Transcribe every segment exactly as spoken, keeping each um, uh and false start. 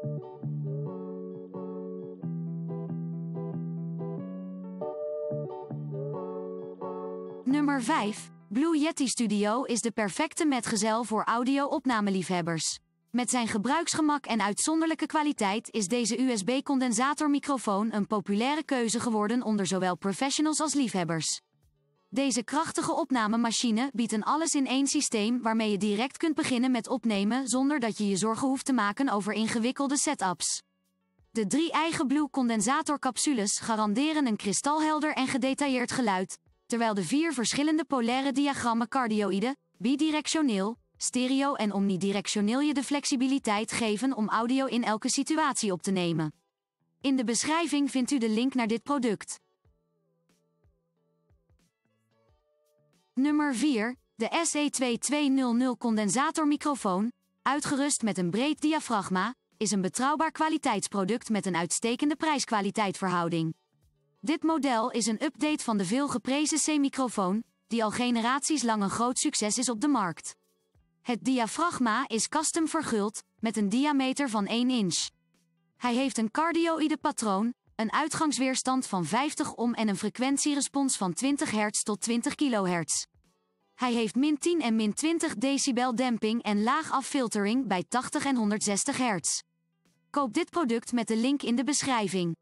Nummer vijf. Blue Yeti Studio is de perfecte metgezel voor audio-opnameliefhebbers. Met zijn gebruiksgemak en uitzonderlijke kwaliteit is deze U S B-condensatormicrofoon een populaire keuze geworden onder zowel professionals als liefhebbers. Deze krachtige opnamemachine biedt een alles-in-één systeem waarmee je direct kunt beginnen met opnemen zonder dat je je zorgen hoeft te maken over ingewikkelde setups. De drie eigen Blue condensatorcapsules garanderen een kristalhelder en gedetailleerd geluid, terwijl de vier verschillende polaire diagrammen cardioïde, bidirectioneel, stereo en omnidirectioneel je de flexibiliteit geven om audio in elke situatie op te nemen. In de beschrijving vindt u de link naar dit product. Nummer vier. De S E twee tweehonderd condensatormicrofoon, uitgerust met een breed diafragma, is een betrouwbaar kwaliteitsproduct met een uitstekende prijs-kwaliteit verhouding. Dit model is een update van de veel geprezen C-microfoon, die al generaties lang een groot succes is op de markt. Het diafragma is custom verguld, met een diameter van één inch. Hij heeft een cardioïde patroon, een uitgangsweerstand van vijftig ohm en een frequentierespons van twintig hertz tot twintig kilohertz. Hij heeft min tien en min twintig decibel demping en laag affiltering bij tachtig en honderdzestig hertz. Koop dit product met de link in de beschrijving.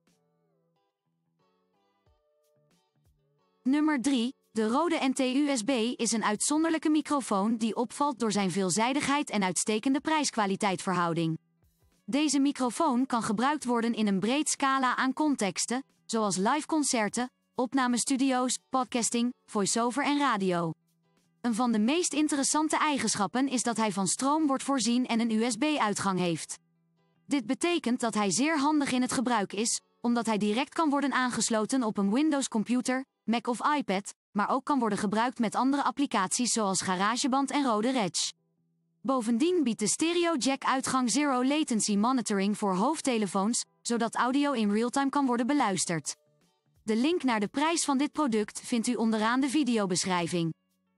Nummer drie. De Rode N T U S B is een uitzonderlijke microfoon die opvalt door zijn veelzijdigheid en uitstekende prijs-kwaliteit verhouding. Deze microfoon kan gebruikt worden in een breed scala aan contexten, zoals live concerten, opnamestudio's, podcasting, voice-over en radio. Een van de meest interessante eigenschappen is dat hij van stroom wordt voorzien en een U S B-uitgang heeft. Dit betekent dat hij zeer handig in het gebruik is, omdat hij direct kan worden aangesloten op een Windows-computer, Mac of iPad, maar ook kan worden gebruikt met andere applicaties zoals GarageBand en Rode Reg. Bovendien biedt de stereo jack-uitgang Zero Latency Monitoring voor hoofdtelefoons, zodat audio in real-time kan worden beluisterd. De link naar de prijs van dit product vindt u onderaan de videobeschrijving.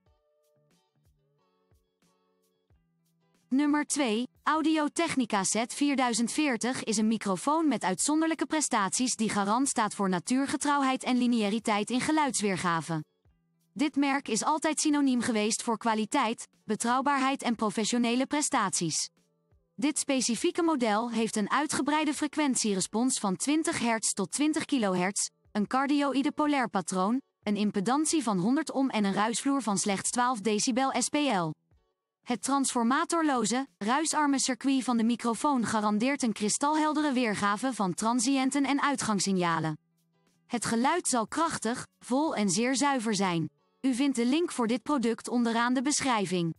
Nummer twee. Audio-Technica Set vierduizend veertig is een microfoon met uitzonderlijke prestaties die garant staat voor natuurgetrouwheid en lineariteit in geluidsweergave. Dit merk is altijd synoniem geweest voor kwaliteit, betrouwbaarheid en professionele prestaties. Dit specifieke model heeft een uitgebreide frequentierespons van twintig hertz tot twintig kilohertz, een cardioïde polair patroon, een impedantie van honderd ohm en een ruisvloer van slechts twaalf decibel S P L. Het transformatorloze, ruisarme circuit van de microfoon garandeert een kristalheldere weergave van transiënten en uitgangssignalen. Het geluid zal krachtig, vol en zeer zuiver zijn. U vindt de link voor dit product onderaan de beschrijving.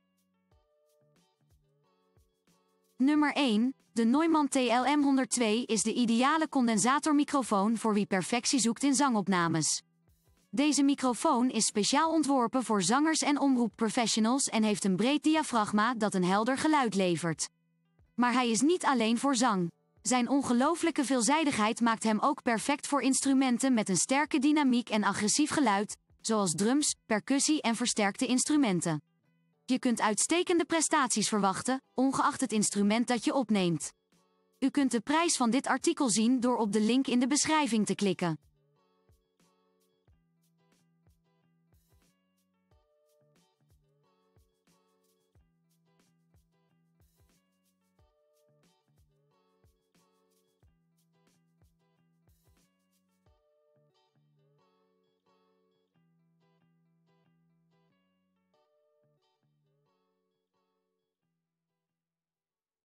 Nummer één. De Neumann T L M honderdtwee is de ideale condensatormicrofoon voor wie perfectie zoekt in zangopnames. Deze microfoon is speciaal ontworpen voor zangers en omroepprofessionals en heeft een breed diafragma dat een helder geluid levert. Maar hij is niet alleen voor zang. Zijn ongelooflijke veelzijdigheid maakt hem ook perfect voor instrumenten met een sterke dynamiek en agressief geluid, zoals drums, percussie en versterkte instrumenten. Je kunt uitstekende prestaties verwachten, ongeacht het instrument dat je opneemt. U kunt de prijs van dit artikel zien door op de link in de beschrijving te klikken.